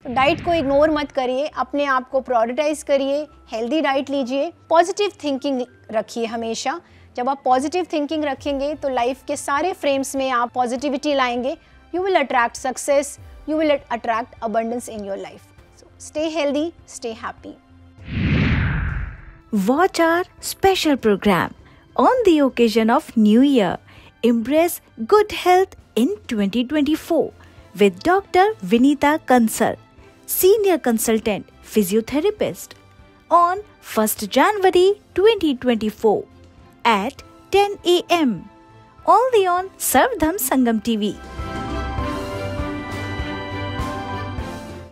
तो डाइट को इग्नोर मत करिए, अपने आप को प्रायोरिटाइज करिए, हेल्दी डाइट लीजिए, पॉजिटिव थिंकिंग रखिए हमेशा। जब आप पॉजिटिव थिंकिंग रखेंगे तो लाइफ के सारे फ्रेम्स में आप पॉजिटिविटी लाएंगे। You will attract success, you will attract abundance in your life. So stay healthy, stay happy. Watch our special program on the occasion of New Year. Embrace good health in 2024 with Dr. Vinita Kansal, Senior Consultant Physiotherapist, on 1st January 2024 at 10 a.m. only on Sangam TV.